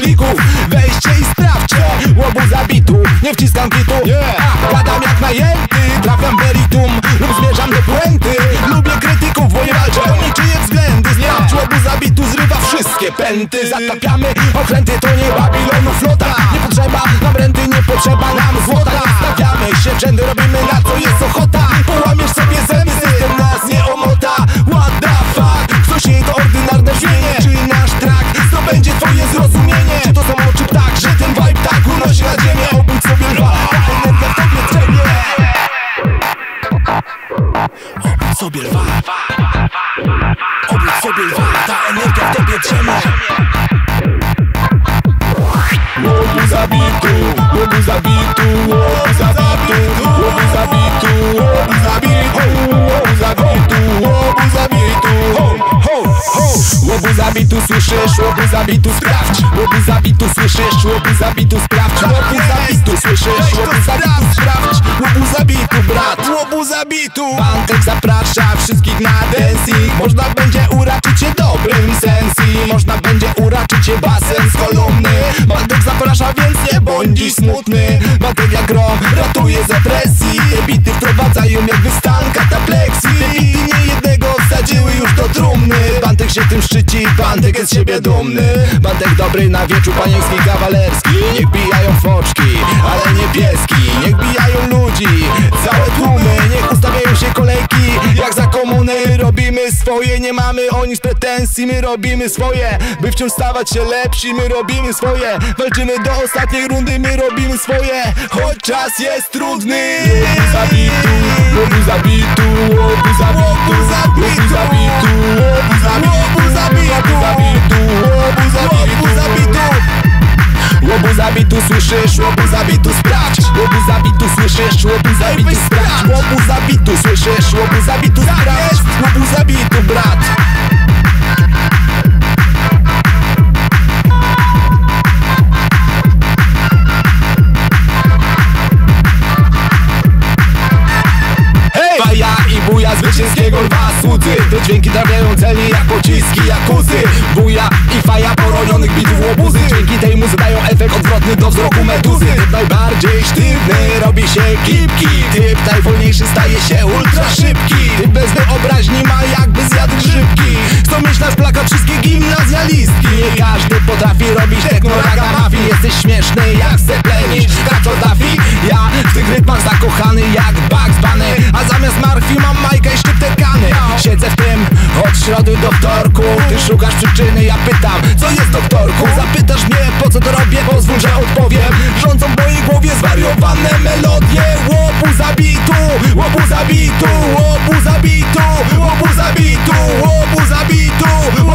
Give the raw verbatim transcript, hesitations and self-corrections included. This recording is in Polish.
stolików. Weźcie i sprawdźcie, łobuza bitu. Nie wciskam kitu, a gadam jak najęty. Trafiam meritum lub zmierzam do puenty. Lubię krytyków, bo nie walczę o niczyje względy. Sprawdź, łobuza bitu zrywa wszystkie pęty. Zatapiamy okręty, to nie Babilonu flota. Nie potrzeba nam renty, nie potrzeba nam złota. Nie stawiamy się w rzędy, robimy na co jest ochota. Połamiesz sobie zęby, system nas nie omota. What the fuck, ktoś jej to ordynarne brzmienie. Czy nasz track zdobędzie twoje zrozumienie? Czy to samo, czy ptak, że ten vibe tak unosi na ziemię? Obudź sobie lwa, ta energia w tobie drzemie. Obudź sobie lwa, obudź sobie lwa, ta energia w tobie drzemie. Łobuza bitu, łobuza bitu, łobuza bitu, łobuza bitu, łobuza bitu, łobuza bitu, łobuza bitu, ho, ho, ho. Łobuza bitu słyszysz, łobuza bitu sprawdź. Łobuza bitu słyszysz, łobuza bitu sprawdź. Łobuza bitu słyszysz, łobuza bitu sprawdź. Łobuza bitu brat, łobuza bitu. Bantek zaprasza wszystkich na dancing. Można będzie uraczyć się dobrym sensi. Można będzie uraczyć się basem z kolumny. Bantek zaprasza, więc nie bądź dziś smutny. Bantek jak grom ratuje z depresji. Te bity wprowadzają jakby stan katapleksji. Te bity nie jednego wsadziły już do trumny. Bantek się tym szczyci, Bantek jest z siebie dumny. Bantek dobry na wieczór panieński, kawalerski. Niech bijają foczki, ale nie pieski. Niech bijają ludzi, całe tłumy. Niech ustawiają się kolejki jak za komuny. My robimy swoje, nie mamy o nic pretensji. My robimy swoje, by wciąż stawać się lepsi. My robimy swoje, walczymy do ostatniej rundy. My robimy swoje, choć czas jest trudny. Łobuza bitu, łobuza bitu, łobuza bitu, łobuza bitu, łobuza bitu, łobuza bitu. Łobuza bitu słyszysz, łobuza bitu sprawdź. Łobuza bitu słyszysz, łobuza bitu sprawdź. Łobuza bitu słyszysz, łobuza bitu sprawdź. Łobuza bitu brat. Faja i buja zwycięskiego lwa słudzy. Te dźwięki trafiają celnie jak pociski jakuzy. Buja i faja poronionych bitów łobuzy. Dźwięki tej muzy dają efekt odwrotny do wzroku meduzy. Typ najbardziej sztywny robi się gibki. Typ najwolniejszy staje się ultra szybki. Typ bez wyobraźni ma jakby zjadł grzybki. Chcą mieć nasz plakat wszystkie gimnazjalistki. Nie każdy potrafi robić techno ragamuffin. Jesteś śmieszny jak seplenisz Kaczor Duffy. Ja w tych rytmach zakochany jak Bugs Bunny. A zamiast marchwi mam majkę i szczyptę kany. Siedzę w tym od środy do wtorku. Ty szukasz przyczyny, ja pytam, co jest doktorku? Zapytasz mnie, po co to robię, pozwól, że odpowiem. Rządzą w mojej głowie zwariowane melodie. Łobuza bitu, łobuza bitu, łobuza bitu, łobuza bitu, łobuza bitu,